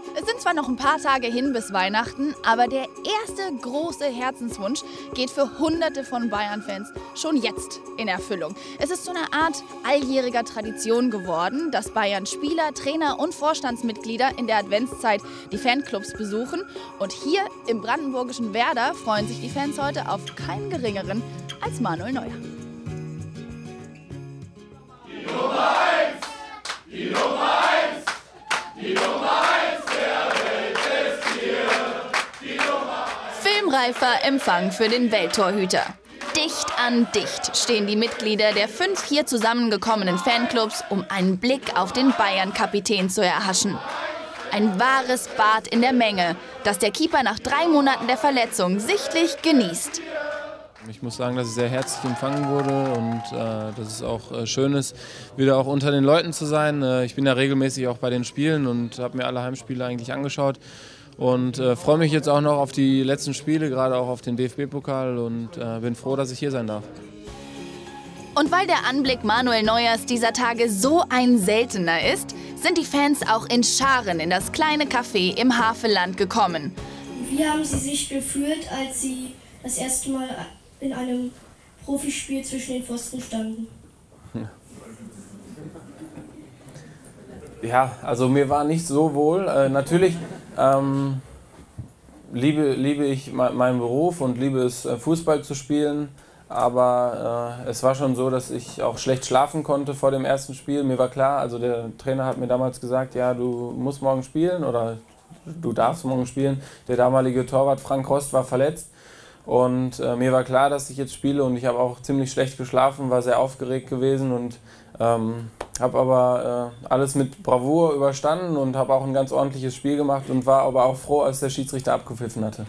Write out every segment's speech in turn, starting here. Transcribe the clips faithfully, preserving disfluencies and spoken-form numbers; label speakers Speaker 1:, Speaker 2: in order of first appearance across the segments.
Speaker 1: Es sind zwar noch ein paar Tage hin bis Weihnachten, aber der erste große Herzenswunsch geht für Hunderte von Bayern-Fans schon jetzt in Erfüllung. Es ist so eine Art alljähriger Tradition geworden, dass Bayern-Spieler, Trainer und Vorstandsmitglieder in der Adventszeit die Fanclubs besuchen. Und hier im brandenburgischen Werder freuen sich die Fans heute auf keinen Geringeren als Manuel Neuer.
Speaker 2: Die Nummer eins! Die Nummer eins! Die Nummer eins der Welt ist hier! Die Nummer eins!
Speaker 1: Filmreifer Empfang für den Welttorhüter. Dicht an dicht stehen die Mitglieder der fünf hier zusammengekommenen Fanclubs, um einen Blick auf den Bayern-Kapitän zu erhaschen. Ein wahres Bad in der Menge, das der Keeper nach drei Monaten der Verletzung sichtlich genießt.
Speaker 3: Ich muss sagen, dass ich sehr herzlich empfangen wurde und äh, dass es auch äh, schön ist, wieder auch unter den Leuten zu sein. Äh, ich bin ja regelmäßig auch bei den Spielen und habe mir alle Heimspiele eigentlich angeschaut und äh, freue mich jetzt auch noch auf die letzten Spiele, gerade auch auf den D F B-Pokal und äh, bin froh, dass ich hier sein darf.
Speaker 1: Und weil der Anblick Manuel Neuers dieser Tage so ein seltener ist, sind die Fans auch in Scharen in das kleine Café im Havelland gekommen.
Speaker 4: Wie haben Sie sich gefühlt, als Sie das erste Mal in einem Profispiel zwischen den Pfosten standen?
Speaker 3: Ja, also mir war nicht so wohl. Äh, natürlich ähm, liebe, liebe ich meinen Beruf und liebe es, Fußball zu spielen. Aber äh, es war schon so, dass ich auch schlecht schlafen konnte vor dem ersten Spiel. Mir war klar, also der Trainer hat mir damals gesagt, ja, du musst morgen spielen oder du darfst morgen spielen. Der damalige Torwart Frank Rost war verletzt. Und äh, mir war klar, dass ich jetzt spiele und ich habe auch ziemlich schlecht geschlafen, war sehr aufgeregt gewesen und ähm, habe aber äh, alles mit Bravour überstanden und habe auch ein ganz ordentliches Spiel gemacht und war aber auch froh, als der Schiedsrichter abgepfiffen hatte.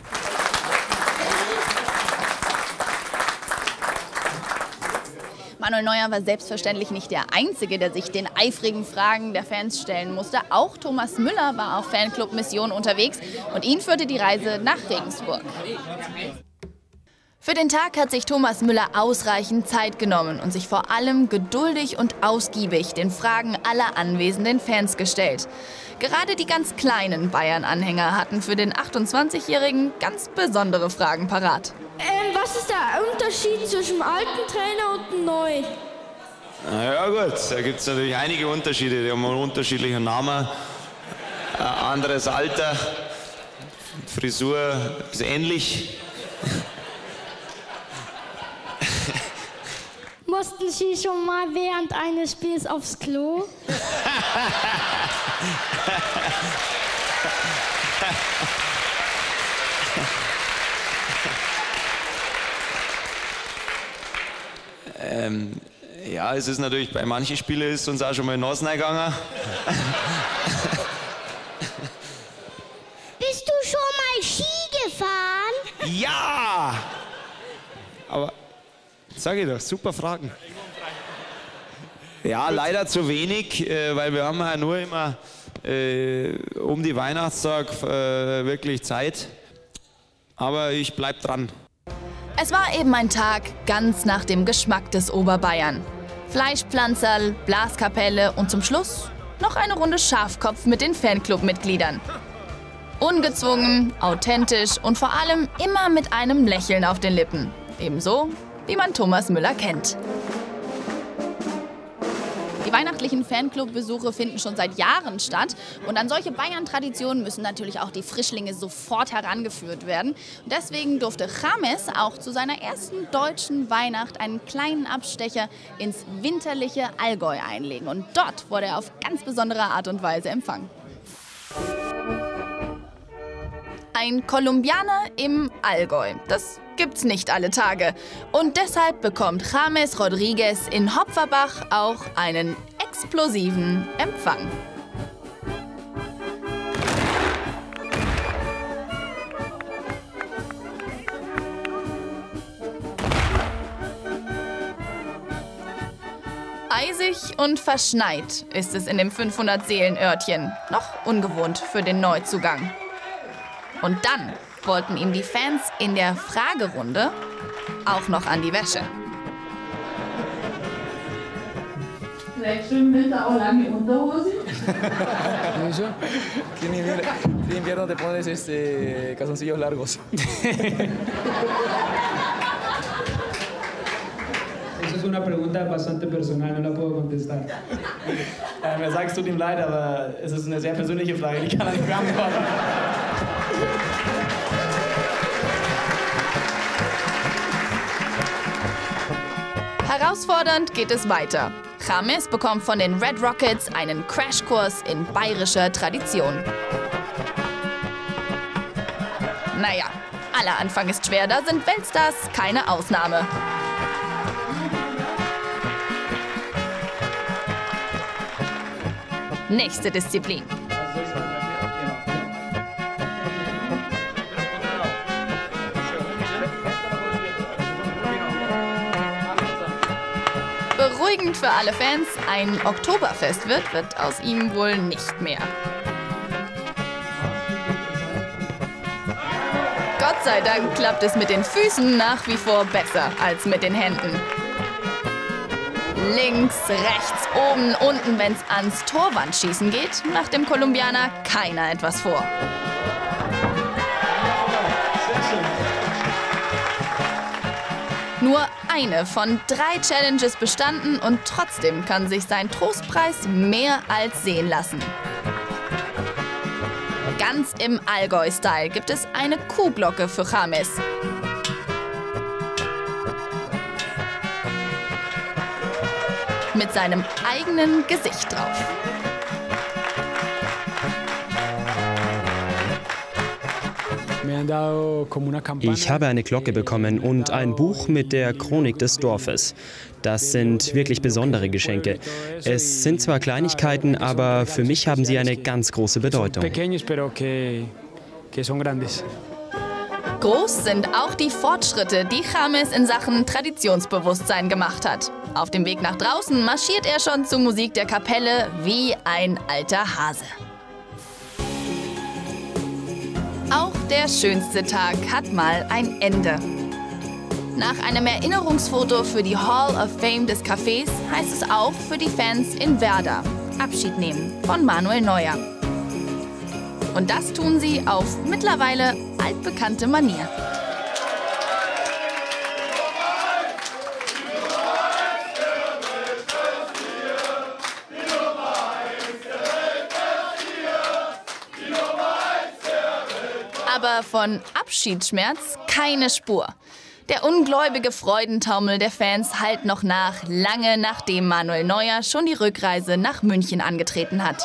Speaker 1: Manuel Neuer war selbstverständlich nicht der Einzige, der sich den eifrigen Fragen der Fans stellen musste. Auch Thomas Müller war auf Fanclub-Mission unterwegs und ihn führte die Reise nach Regensburg. Für den Tag hat sich Thomas Müller ausreichend Zeit genommen und sich vor allem geduldig und ausgiebig den Fragen aller anwesenden Fans gestellt. Gerade die ganz kleinen Bayern-Anhänger hatten für den achtundzwanzigjährigen ganz besondere Fragen parat.
Speaker 4: Ähm, was ist der Unterschied zwischen dem alten Trainer und dem neuen?
Speaker 5: Na ja gut, da gibt es natürlich einige Unterschiede. Die haben einen unterschiedlichen Namen, ein anderes Alter, Frisur ist ähnlich.
Speaker 4: Mussten Sie schon mal während eines Spiels aufs Klo?
Speaker 5: ähm, ja, es ist natürlich, bei manchen Spielen ist uns auch schon mal in die Nase gegangen.
Speaker 4: Bist du schon mal Ski gefahren?
Speaker 5: Ja! Aber, sag ich doch, super Fragen. Ja, leider zu wenig, äh, weil wir haben ja nur immer äh, um die Weihnachtstag äh, wirklich Zeit. Aber ich bleib dran.
Speaker 1: Es war eben ein Tag ganz nach dem Geschmack des Oberbayern. Fleischpflanzerl, Blaskapelle und zum Schluss noch eine Runde Schafkopf mit den Fanclub-Mitgliedern. Ungezwungen, authentisch und vor allem immer mit einem Lächeln auf den Lippen. Ebenso, wie man Thomas Müller kennt. Die weihnachtlichen Fanclub-Besuche finden schon seit Jahren statt. Und an solche Bayern-Traditionen müssen natürlich auch die Frischlinge sofort herangeführt werden. Und deswegen durfte James auch zu seiner ersten deutschen Weihnacht einen kleinen Abstecher ins winterliche Allgäu einlegen. Und dort wurde er auf ganz besondere Art und Weise empfangen. Ein Kolumbianer im Allgäu. Das gibt's nicht alle Tage. Und deshalb bekommt James Rodriguez in Hopferbach auch einen explosiven Empfang. Eisig und verschneit ist es in dem fünfhundert-Seelen-Örtchen. Noch ungewohnt für den Neuzugang. Und dann wollten ihm die Fans in der Fragerunde auch noch an die Wäsche.
Speaker 6: Vielleicht schwimmen Winter auch lange Unterhosen. ¿Y eso? Que en invierno, en invierno te pones este, calzoncillos largos.
Speaker 7: Eso es una pregunta bastante personal, no la puedo contestar.
Speaker 6: Ähm, er sagt, es tut ihm leid, aber es ist eine sehr persönliche Frage, die kann er nicht beantworten.
Speaker 1: Herausfordernd geht es weiter. James bekommt von den Red Rockets einen Crashkurs in bayerischer Tradition. Naja, aller Anfang ist schwer, da sind Weltstars keine Ausnahme. Nächste Disziplin. Beruhigend für alle Fans, ein Oktoberfest wird, wird aus ihm wohl nicht mehr. Gott sei Dank klappt es mit den Füßen nach wie vor besser als mit den Händen. Links, rechts, oben, unten, wenn es ans Torwandschießen geht, macht dem Kolumbianer keiner etwas vor. Nur eine von drei Challenges bestanden und trotzdem kann sich sein Trostpreis mehr als sehen lassen. Ganz im Allgäu-Style gibt es eine Kuhglocke für James. Mit seinem eigenen Gesicht drauf.
Speaker 8: Ich habe eine Glocke bekommen und ein Buch mit der Chronik des Dorfes. Das sind wirklich besondere Geschenke. Es sind zwar Kleinigkeiten, aber für mich haben sie eine ganz große Bedeutung.
Speaker 1: Groß sind auch die Fortschritte, die James in Sachen Traditionsbewusstsein gemacht hat. Auf dem Weg nach draußen marschiert er schon zur Musik der Kapelle wie ein alter Hase. Auch der schönste Tag hat mal ein Ende. Nach einem Erinnerungsfoto für die Hall of Fame des Cafés heißt es auch für die Fans in Werder: Abschied nehmen von Manuel Neuer. Und das tun sie auf mittlerweile altbekannte Manier. Aber von Abschiedsschmerz keine Spur. Der ungläubige Freudentaumel der Fans hallt noch nach, lange nachdem Manuel Neuer schon die Rückreise nach München angetreten hat.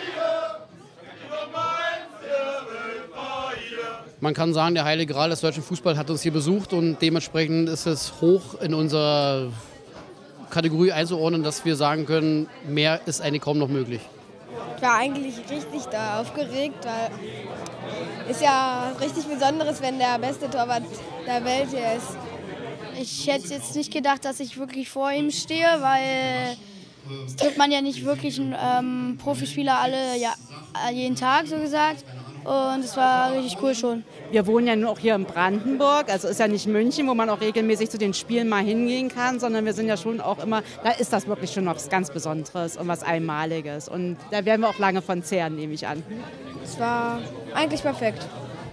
Speaker 9: Man kann sagen, der Heilige Gral des deutschen Fußballs hat uns hier besucht und dementsprechend ist es hoch in unserer Kategorie einzuordnen, dass wir sagen können, mehr ist eigentlich kaum noch möglich.
Speaker 10: Ich war eigentlich richtig da aufgeregt, weil es ja richtig Besonderes, wenn der beste Torwart der Welt hier ist.
Speaker 11: Ich hätte jetzt nicht gedacht, dass ich wirklich vor ihm stehe, weil das trifft man ja nicht wirklich einen ähm, Profispieler alle, ja, jeden Tag, so gesagt. Und es war richtig cool schon.
Speaker 12: Wir wohnen ja nur auch hier in Brandenburg, also ist ja nicht München, wo man auch regelmäßig zu den Spielen mal hingehen kann, sondern wir sind ja schon auch immer, da ist das wirklich schon noch was ganz Besonderes und was Einmaliges. Und da werden wir auch lange von zehren, nehme ich an.
Speaker 10: Es war eigentlich perfekt.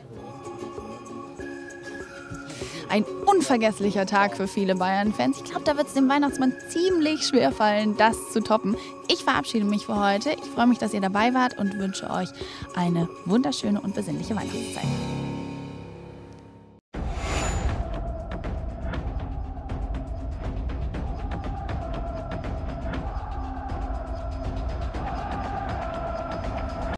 Speaker 1: Ein unvergesslicher Tag für viele Bayern-Fans. Ich glaube, da wird es dem Weihnachtsmann ziemlich schwer fallen, das zu toppen. Ich verabschiede mich für heute. Ich freue mich, dass ihr dabei wart und wünsche euch eine wunderschöne und besinnliche Weihnachtszeit.